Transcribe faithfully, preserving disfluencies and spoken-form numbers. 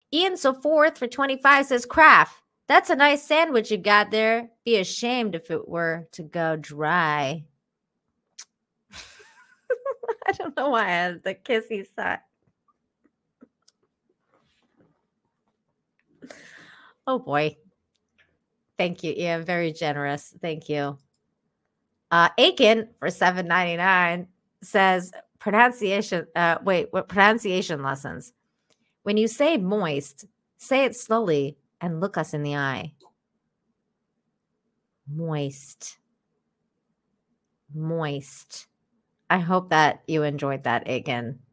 Ian So Forth for twenty-five says, Kraft, that's a nice sandwich you got there. Be ashamed if it were to go dry. I don't know why I had the kissy side. Oh boy. Thank you, Ian. Very generous. Thank you. Uh, Aiken for seven ninety-nine says pronunciation. Uh, wait, what pronunciation lessons? When you say moist, say it slowly and look us in the eye. Moist. Moist. I hope that you enjoyed that, Aiken.